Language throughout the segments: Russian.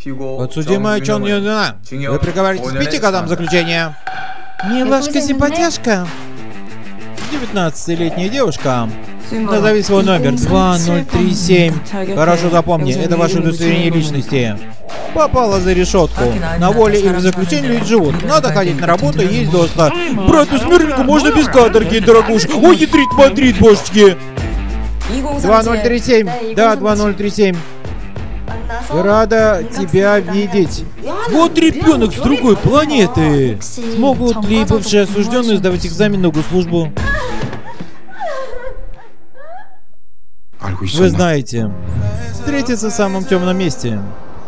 Подсудимая Чон Юна, вы приговоритесь к 5 годам заключения. Милашка-симпатяшка. 19-летняя девушка. Назови свой номер. 2037. Хорошо запомни, это ваше удостоверение личности. Попала за решетку. На воле или в заключении люди живут. Надо ходить на работу и есть доста. Брату Смирнику можно без каторги, дорогуша. Ой, ядрит, мадрит, божечки. 2037. Да, 2037. Рада тебя видеть. Вот ребенок с другой планеты. Смогут ли бывшие осужденные сдавать экзамен на госслужбу? Вы знаете, встретиться в самом темном месте.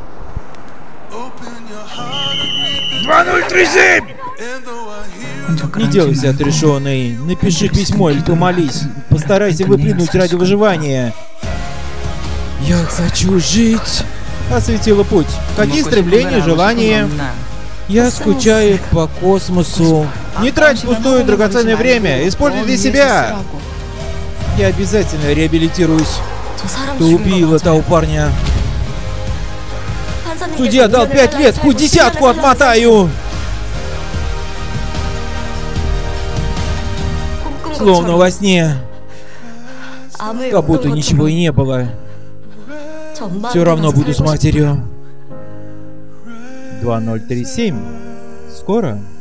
2037! Не делайся отрешенный. Напиши письмо или помолись. Постарайся выпрыгнуть ради выживания. Я хочу жить. Осветила путь. Какие стремления, желания? Я скучаю по космосу. Не трать пустое драгоценное время. Используй для себя. Я обязательно реабилитируюсь. Ты убила того парня. Судья дал 5 лет, хоть 10 отмотаю. Словно во сне. Как будто ничего и не было. Все равно буду с матерью. 2037. Скоро.